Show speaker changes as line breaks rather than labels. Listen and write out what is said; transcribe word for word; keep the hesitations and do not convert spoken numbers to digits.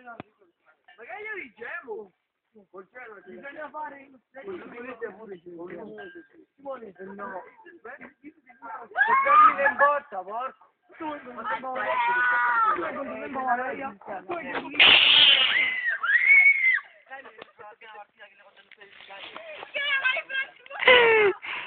Magari io diciamo. Bisogna fare Simone, no. Cammina in botta, porco. Tu non sei buono. Tu non sei buono.
Che